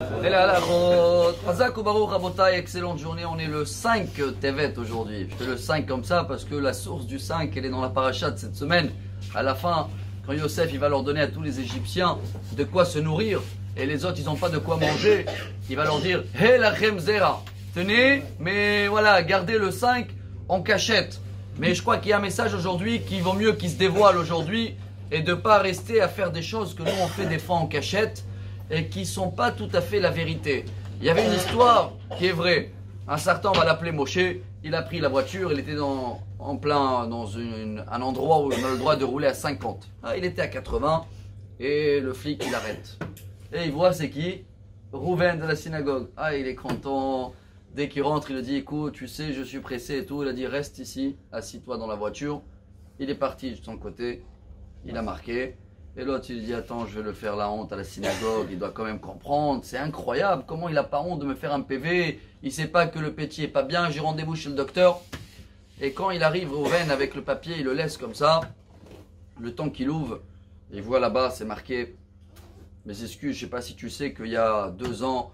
Excellente journée, on est le 5 Tevet aujourd'hui. Je fais le 5 comme ça parce que la source du 5 elle est dans la paracha de cette semaine. À la fin, quand Yosef il va leur donner à tous les Égyptiens de quoi se nourrir et les autres ils n'ont pas de quoi manger, il va leur dire Hé lachem zera, tenez, mais voilà, gardez le 5 en cachette. Mais je crois qu'il y a un message aujourd'hui qui vaut mieux qu'il se dévoile aujourd'hui et de ne pas rester à faire des choses que nous on fait des fois en cachette et qui ne sont pas tout à fait la vérité. Il y avait une histoire qui est vraie. Un certain, on va l'appeler Moshe, il a pris la voiture, il était en plein dans un endroit où on a le droit de rouler à 50. Ah, il était à 80 et le flic il arrête. Et il voit c'est qui? Rouven de la synagogue. Ah, il est content. Dès qu'il rentre, il lui dit écoute, tu sais, je suis pressé et tout. Il a dit reste ici, assis-toi dans la voiture. Il est parti de son côté, il a marqué. Et l'autre il lui dit attends, je vais le faire la honte à la synagogue, il doit quand même comprendre, c'est incroyable, comment il n'a pas honte de me faire un PV, il ne sait pas que le petit est pas bien, j'ai rendez-vous chez le docteur. Et quand il arrive au veine avec le papier, il le laisse comme ça, le temps qu'il ouvre, il voit là-bas, c'est marqué, mes excuses, je ne sais pas si tu sais qu'il y a 2 ans,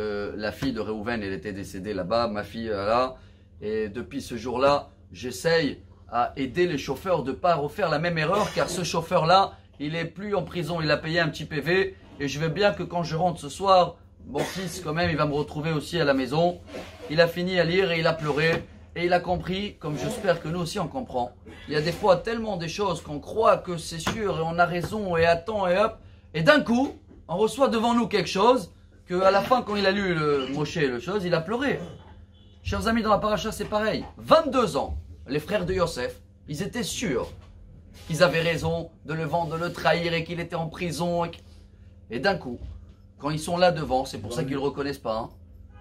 la fille de Réhouven, elle était décédée là-bas, ma fille là, et depuis ce jour-là, j'essaye à aider les chauffeurs de ne pas refaire la même erreur, car ce chauffeur-là, il est plus en prison, il a payé un petit PV et je veux bien que quand je rentre ce soir, mon fils quand même, il va me retrouver aussi à la maison. Il a fini à lire et il a pleuré et il a compris, comme j'espère que nous aussi on comprend. Il y a des fois tellement des choses qu'on croit que c'est sûr et on a raison et attend et hop. Et d'un coup, on reçoit devant nous quelque chose qu'à la fin quand il a lu le Moshe, le chose, il a pleuré. Chers amis, dans la paracha c'est pareil. 22 ans, les frères de Yosef, ils étaient sûrs qu'ils avaient raison de le vendre, de le trahir et qu'il était en prison. Et d'un coup, quand ils sont là devant, c'est pour ça qu'ils ne le reconnaissent pas. Hein,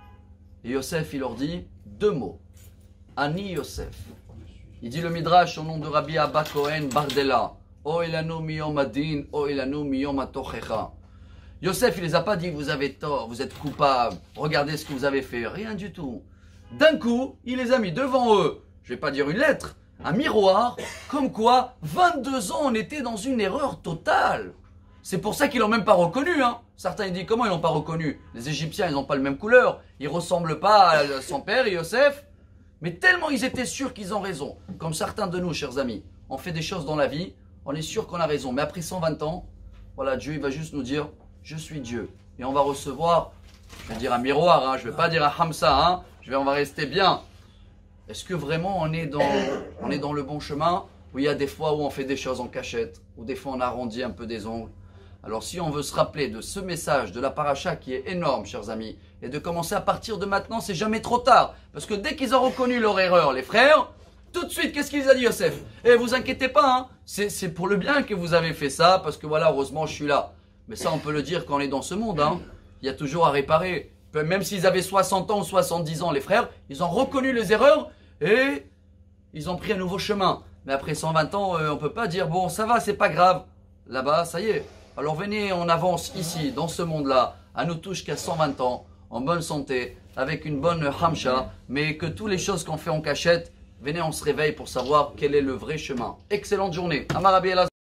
et Yosef, il leur dit 2 mots. Ani Yosef. Il dit le Midrash au nom de Rabbi Abba Cohen Bardella. O elanu miyom adin, o elanu miyom atochecha. Yosef, il ne les a pas dit vous avez tort, vous êtes coupable, regardez ce que vous avez fait. Rien du tout. D'un coup, il les a mis devant eux. Je ne vais pas dire une lettre. Un miroir, comme quoi 22 ans on était dans une erreur totale. C'est pour ça qu'ils l'ont même pas reconnu. Hein. Certains ils disent comment ils l'ont pas reconnu. Les Égyptiens ils n'ont pas la même couleur, ils ressemblent pas à son père Yosef. Mais tellement ils étaient sûrs qu'ils ont raison. Comme certains de nous, chers amis, on fait des choses dans la vie, on est sûr qu'on a raison. Mais après 120 ans, voilà, Dieu il va juste nous dire je suis Dieu. Et on va recevoir, je vais dire un miroir, hein, je vais pas dire un Hamsa, hein, on va rester bien. Est-ce que vraiment on est dans le bon chemin où il y a des fois où on fait des choses en cachette, où des fois on arrondit un peu des ongles? Alors si on veut se rappeler de ce message de la paracha qui est énorme, chers amis, et de commencer à partir de maintenant, c'est jamais trop tard. Parce que dès qu'ils ont reconnu leur erreur, les frères, tout de suite, qu'est-ce qu'ils a dit Yosef? Eh, vous inquiétez pas, hein, c'est pour le bien que vous avez fait ça, parce que voilà, heureusement je suis là. Mais ça on peut le dire quand on est dans ce monde, hein. Il y a toujours à réparer. Même s'ils avaient 60 ans ou 70 ans, les frères, ils ont reconnu les erreurs et ils ont pris un nouveau chemin. Mais après 120 ans, on ne peut pas dire, bon, ça va, c'est pas grave. Là-bas, ça y est. Alors venez, on avance ici, dans ce monde-là, à nous touche qu'à 120 ans, en bonne santé, avec une bonne hamcha, mais que toutes les choses qu'on fait en cachette, venez, on se réveille pour savoir quel est le vrai chemin. Excellente journée. Amar Rabbi Elazar.